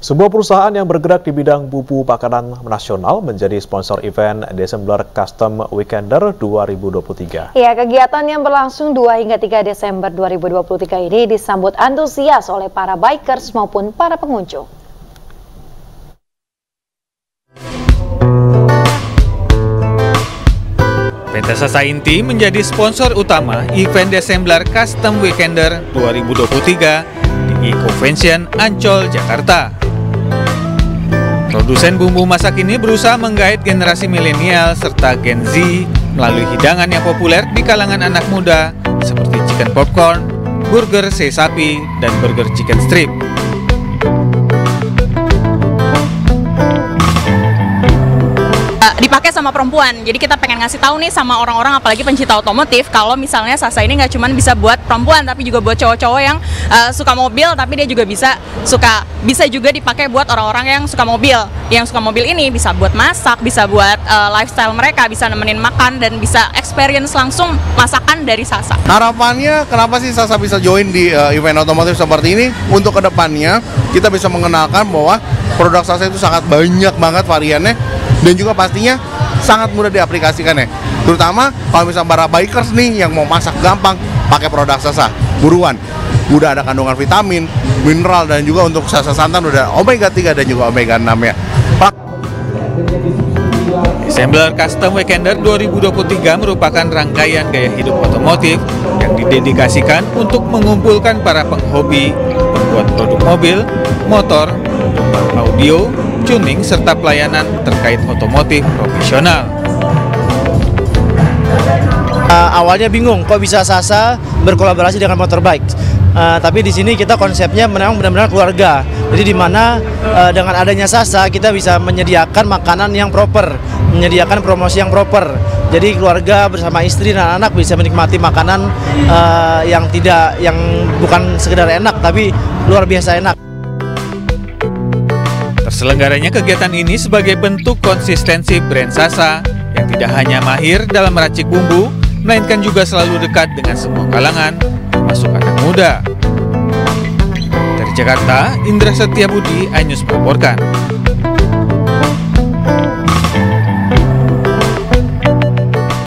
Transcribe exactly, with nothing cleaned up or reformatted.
Sebuah perusahaan yang bergerak di bidang bumbu makanan nasional menjadi sponsor event Desember Custom Weekender dua ribu dua puluh tiga. Ya, kegiatan yang berlangsung dua hingga tiga Desember dua ribu dua puluh tiga ini disambut antusias oleh para bikers maupun para pengunjung. P T Sasa Inti menjadi sponsor utama event Desember Custom Weekender dua ribu dua puluh tiga di E-Convention Ancol, Jakarta. Produsen bumbu masak ini berusaha menggait generasi milenial serta Gen Z melalui hidangan yang populer di kalangan anak muda seperti chicken popcorn, burger sei sapi, dan burger chicken strip. Dipakai sama perempuan, jadi kita pengen ngasih tahu nih sama orang-orang apalagi pencinta otomotif kalau misalnya Sasa ini nggak cuma bisa buat perempuan tapi juga buat cowok-cowok yang uh, suka mobil, tapi dia juga bisa suka bisa juga dipakai buat orang-orang yang suka mobil. Yang suka mobil ini bisa buat masak, bisa buat uh, lifestyle mereka, bisa nemenin makan dan bisa experience langsung masakan dari Sasa. Harapannya kenapa sih Sasa bisa join di uh, event otomotif seperti ini? Untuk kedepannya kita bisa mengenalkan bahwa produk Sasa itu sangat banyak banget variannya. Dan juga pastinya sangat mudah diaplikasikan ya. Terutama kalau misalnya para bikers nih yang mau masak gampang, pakai produk Sasa. Buruan. Udah ada kandungan vitamin, mineral, dan juga untuk Sasa santan udah omega tiga dan juga omega enam ya. Desember Custom Weekender dua ribu dua puluh tiga merupakan rangkaian gaya hidup otomotif yang didedikasikan untuk mengumpulkan para penghobi, pembuat produk mobil, motor, audio, tuning, serta pelayanan terkait otomotif profesional. Uh, awalnya bingung kok bisa Sasa berkolaborasi dengan motorbike. Uh, tapi di sini kita konsepnya memang benar-benar keluarga. Jadi di mana uh, dengan adanya Sasa kita bisa menyediakan makanan yang proper, menyediakan promosi yang proper. Jadi keluarga bersama istri dan anak bisa menikmati makanan uh, yang tidak yang bukan sekedar enak tapi luar biasa enak. Terselenggaranya kegiatan ini sebagai bentuk konsistensi brand Sasa yang tidak hanya mahir dalam meracik bumbu, melainkan juga selalu dekat dengan semua kalangan, termasuk anak muda. Dari Jakarta, Indra Setiabudi, iNews melaporkan.